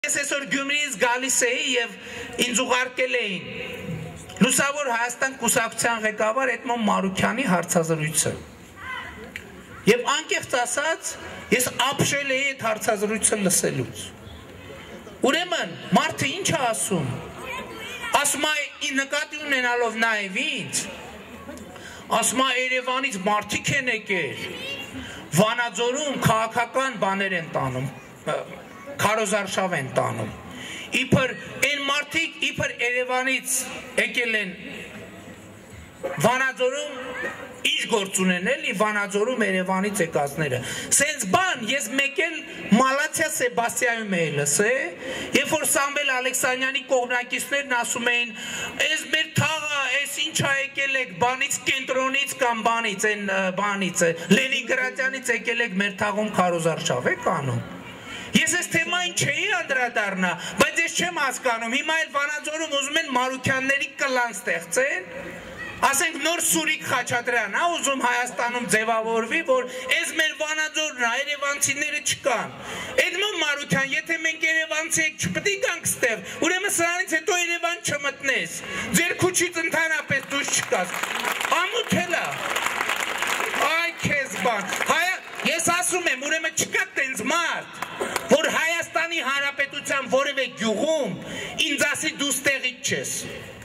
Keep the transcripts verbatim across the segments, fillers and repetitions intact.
Ես այսօր Գյումրիից գալիս էի եւ ինձ ուղարկել էին Լուսավոր Հայաստան կուսակցության ղեկավար Էդմոն Մարուքյանի հարցազրույցը։ Եվ անկեղծ ասած, ես ապշել էի այդ հարցազրույցը լսելուց։ Ուրեմն, մարդը ինչ է ասում։ Ասում է նկատի ունենալով նաեւ ինձ, ասում է Երևանից մարդիկ են եկել, Վանաձորում քաղաքական բաներ են տանում, քարոզարշավ են տանում։ Իբր այն մարդիկ իբր Երևանից եկել են Վանաձորում ինչ գործ ունեն էլի Վանաձորում Երևանից եկածները։ Սենց բան ես մեկ էլ Մալացիա Սեբաստիայում էի լսել, երբ որ Սամվել Ալեքսանյանի կողմնակիցներն ասում էին, «Էս մեր թաղը, էս ինչ ա եկել եք բանից կենտրոնից կամ բանից, այն բանից, Լենինգրադյանից եկել եք մեր թաղում քարոզարշավ եք անում»։ Ես այս թեմային չէի անդրադառնա, բայց ես չեմ հասկանում, հիմա էլ Վանաձորում ուզում են Մարուքյանների կլան ստեղծեն, ասենք նոր Սուրիկ Խաչատրյան, հա, ուզում Հայաստանում ձևավորվի, որ այս մեր Վանաձորն է, երևանցիները չկան։ Էդմոն Մարուքյան, եթե մենք երևանցի եք չպետք է գանք ստեղ, ուրեմն սրանից հետո Երևան չմտնես, ձեր քուչից ընդհանրապես դուրս չկաս։ Ամոթ էլա։ Այ քեզ բան։ Ես ասում եմ, ուրեմն չկա տենց մարդ, որ Հայաստանի Հանրապետության որևէ գյուղում ինձ ասի դու ստեղից չես։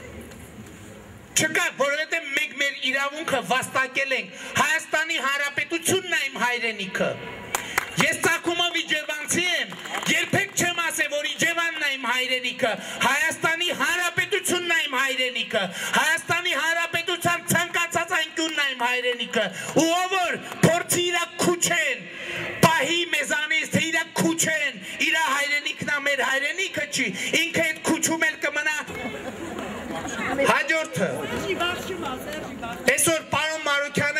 Չկա, որովհետև մենք մեր իրավունքը վաստակել ենք, Հայաստանի Հանրապետությունն է իմ հայրենիքը։ Ես ծագումով իջևանցի եմ, երբեք չեմ ասել, որ Իջևանն է իմ հայրենիքը, Հայաստանի Հանրապետությունն է իմ հայրենիքը, Հայաստանի Հանրապետության ցանկացած անկյունն է իմ հայրենիքը, ու ով որ փորձի իրա քուչեն, պահի մեզանից, թե իրա քուչեն, իրա հայրենիքն է մեր հայրենիքը չի, ինքը այդ քուչում էլ կմնա։ Հաջորդը, այսօր պարոն Մարուքյանը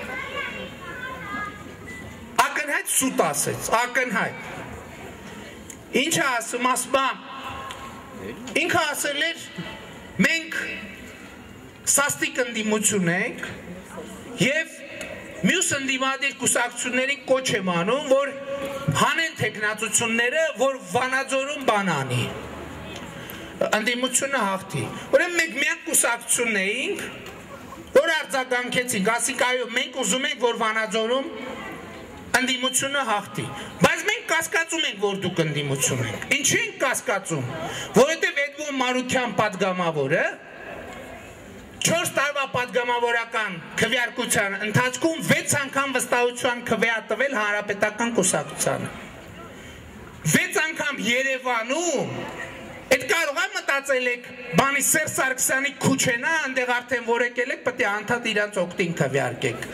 ակնհայտ սուտ ասեց, ակնհայտ։ Ինչ է ասում, ասում է, ինքը ասել էր, մենք սաստիկ ընդդիմություն ենք և մյուս ընդդիմադիր կուսակցություններին կոչ եմ անում, որ հանեն թեկնածությունները, որ Վանաձորում բան անի, ընդդիմությունը հաղթի։ Ուրեմն մենք միակ կուսակցությունն էինք, որ արձագանքեցինք, ասենք այո, մենք ուզում ենք, որ Վանաձորում ընդդիմությունը հաղթի, բայց մենք կասկածում ենք, որ դուք ընդդիմություն եք։ Ինչի ենք կասկածում, որովհետև Էդմոն Մարուքյան պատգամավորը չորս տարվա պատգամավորական քվեարկության ընթացքում վեց անգամ վստահության քվեա տվել Հանրապետական կուսակցությանը։ Վեց անգամ Երևանում, այդ կարող է մտածել եք, բանի Սերժ Սարգսյանի քուչենա, այնտեղ արդեն որ եկել եք, պետք է անդադ իրանց օգտին քվեարկեք։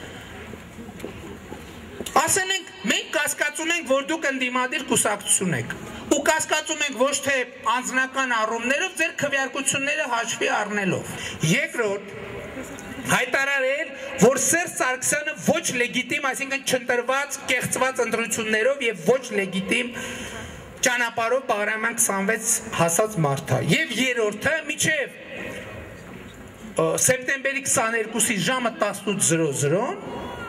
Ասել ենք, մենք կասկածում ենք, որ դուք ընդդիմադիր կուսակցություն եք, ու կասկածում ենք ոչ թե անձնական առումներով, ձեր քվեարկությունները հաշվի առնելով։ Երկրորդ, հայտարարել, որ Սերժ Սարգսյանը ոչ լեգիտիմ, այսինքն չընտրված, կեղծված ընտրություններով եւ ոչ լեգիտիմ ճանապարհով Բաղրամյան քսանվեց հասած մարդ է։ Եվ երրորդը, միջև սեպտեմբերի քսաներկուսի ժամը տասնութ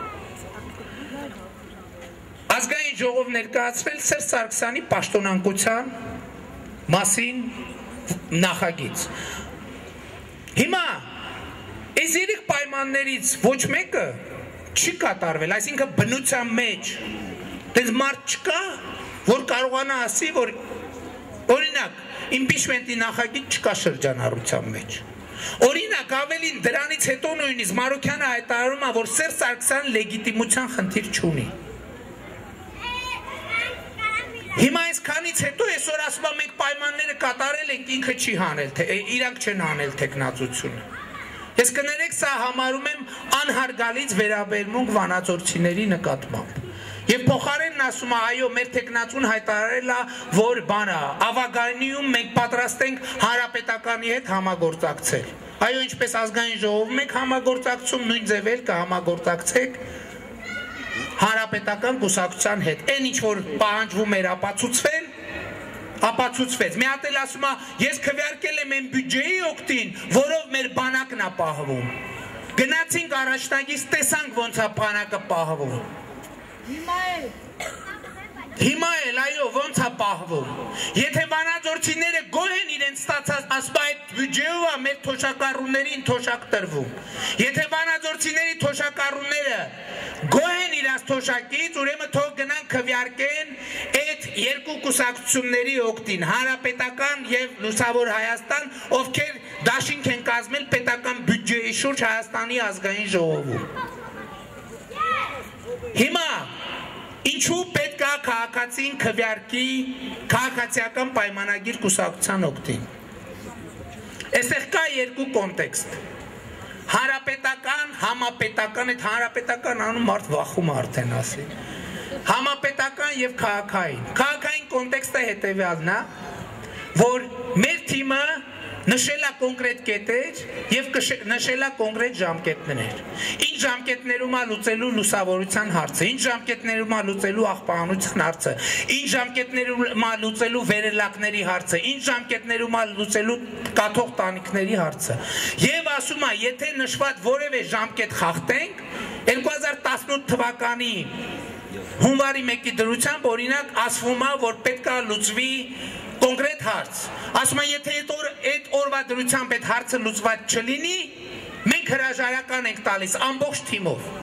Ազգային ժողով ներկայացրել Սերժ Սարգսյանի պաշտոնանկության մասին նախագիծ։ Հիմա, այս երեք պայմաններից ոչ մեկը չի կատարվել, այսինքն բնության մեջ, դες մարդ չկա, որ կարողանա ասի, որ օրինակ, իմպիչմենտի նախագիծ չկա շրջանառության մեջ։ Օրինակ, ավելին դրանից հետո նույնիսկ Մարուքյանը հայտարարում է, որ Սերժ Սարգսյանը լեգիտիմության խնդիր չունի։ Հիմա այս քանից հետո այսօր ասում եմ մենք պայմանները կատարել ենք, ինքը չի հանել, իրանք չեն հանել թեկնածությունը։ Ես կներեք, սա համարում եմ անհարգալից վերաբերմունք վանաձորցիների նկատմամբ։ Եվ փոխարենն ասում է, այո, մեր թեկնածուն հայտարարել է, որ բանա, Ավագանիում մենք պատրաստ ենք Հանրապետականի հետ համագործակցել։ Այո, ինչպես ազգային ժողովում եք համագործակցում, նույն ձևել կհամագործակցեք Հանրապետական կուսակցության հետ, այն ինչ որ պահանջվում էր ապացուցվել, ապացուցվեց։ Մի հատ էլ ասում է, ես քվեարկել եմ այն բյուջեի օգտին, որով մեր բանակն է պահվում։ Գնացինք առաջնագից, տեսանք ոնց է բանակը պահվում։ Հիմա էլ Հիմա էլ այո ոնց է պահվում։ Եթե վանաձորցիները գոհ են իրենց ստացած, ասում այդ բյուջեով է մեր թոշակառուներին թոշակ տրվում։ Եթե վանաձորցիների թոշակառուները գոհ են իրենց թոշակից, ուրեմն թող գնան քվեարկեն այդ երկու կուսակցությունների օգտին, Հանրապետական եւ Լուսավոր Հայաստան, ովքեր դաշինք են կազմել պետական բյուջեի շուրջ Հայաստանի ազգային ժողովում։ Հիմա ինչու պետք է քաղաքացին քվեարկի քաղաքացիական պայմանագիր կուսակցության օգտին։ Այստեղ կա երկու կոնտեքստ։ Հանրապետական, համապետական, այդ հանրապետական անում մարդ վախում արդեն ասի։ Համապետական եւ քաղաքային։ Քաղաքային կոնտեքստը հետեւյալն է, որ մեր թիմը նշել է կոնկրետ կետեր եւ նշել է կոնկրետ ժամկետներ։ Ինչ ժամկետներում է լուծելու լուսավորության հարցը, ինչ ժամկետներում է լուծելու աղբահանության հարցը, ինչ ժամկետներում է լուծելու վերելակների հարցը, ինչ ժամկետներում է լուծելու կաթող տանիքների հարցը։ Եվ ասում է, եթե նշված որևէ ժամկետ խախտենք, երկու հազար տասնութ թվականի հունվարի մեկի դրությամբ օրինակ ասվում է, որ պետք է լուծվի կոնկրետ հարց։ Ասում են, եթե այդ օրվա դրությամբ այդ հարցը լուծված չլինի, մենք հրաժարական ենք տալիս ամբողջ թիմով։